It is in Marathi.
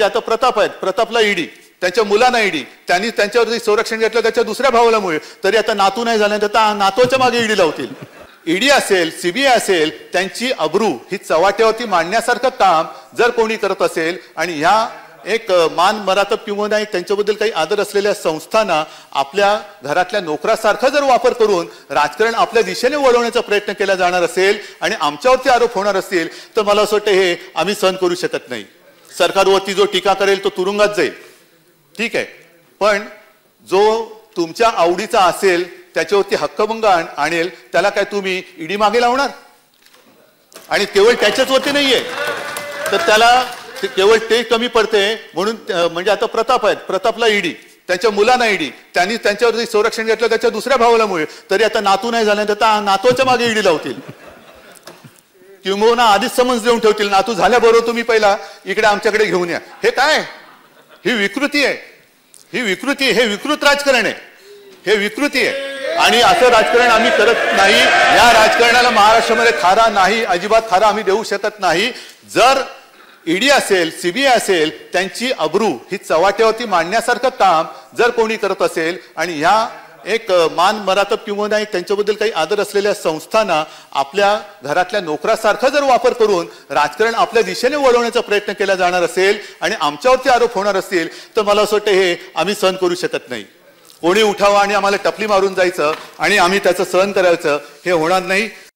आता प्रताप आहेत, प्रतापला ईडी, त्यांच्या मुलांना ईडी, त्यांनी त्यांच्यावरती संरक्षण घेतलं त्याच्या दुसऱ्या भावालामुळे, तरी आता नातू नाही झाल्यानंतर आता नातूच्या मागे ईडी लावतील. ईडी असेल, सीबीआय असेल, त्यांची अब्रू ही चव्हाट्यावरती मांडण्यासारखं काम जर कोणी करत असेल आणि ह्या एक मान मरातब किंवा नाही त्यांच्याबद्दल काही आदर असलेल्या संस्थांना आपल्या घरातल्या नोकरासारखा जर वापर करून राजकारण आपल्या दिशेने वळवण्याचा प्रयत्न केला जाणार असेल आणि आमच्यावरती आरोप होणार असतील तर मला असं वाटतं हे आम्ही सहन करू शकत नाही. सरकारवरती जो टीका करेल तो तुरुंगात जाईल, ठीक आहे, पण जो तुमच्या आवडीचा असेल त्याच्यावरती हक्कभंग आणेल त्याला काय तुम्ही ईडी मागे लावणार? आणि केवळ त्याच्याच वरती नाहीये तर त्याला केवळ ते कमी पडते म्हणून म्हणजे आता प्रताप आहेत, प्रतापला ईडी, त्यांच्या मुलांना ईडी, त्यांनी त्यांच्यावरती संरक्षण घेतलं त्याच्या दुसऱ्या भावालामुळे, तरी आता नातू नाही झाल्यानंतर आता नातूच्या मागे ईडी लावतील किंवा आधीच समज देऊन ठेवतील, नातू झाल्याबरोबर तुम्ही पहिला इकडे आमच्याकडे घेऊन या. हे काय? ही विकृती आहे, ही विकृती, हे विकृत राजकारण आहे, हे विकृती आहे. आणि असं राजकारण आम्ही करत नाही. या राजकारणाला महाराष्ट्रामध्ये थारा नाही, अजिबात थारा आम्ही देऊ शकत नाही. जर ईडी असेल, सीबीआय असेल, त्यांची अब्रू ही चव्हाट्यावरती मांडण्यासारखं काम जर कोणी करत असेल आणि ह्या एक मान मरातब किंवा नाही त्यांच्याबद्दल काही आदर असलेल्या संस्थांना आपल्या घरातल्या नोकरासारखा जर वापर करून राजकारण आपल्या दिशेने वळवण्याचा प्रयत्न केला जाणार असेल आणि आमच्यावरती आरोप होणार असतील तर मला असं वाटतं हे आम्ही सहन करू शकत नाही. कोणी उठावं आणि आम्हाला टपली मारून जायचं आणि आम्ही त्याचं सहन करायचं हे होणार नाही.